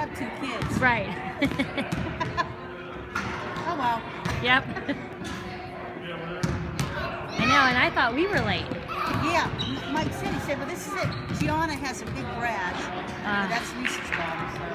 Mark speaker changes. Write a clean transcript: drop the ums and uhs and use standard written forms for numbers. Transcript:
Speaker 1: have 2 kids.
Speaker 2: Right.
Speaker 1: Oh well.
Speaker 2: Yep. I know, and I thought we were late.
Speaker 1: Yeah, Mike said, he said, well, this is it. Gianna has a big garage. That's Lisa's daughter. So.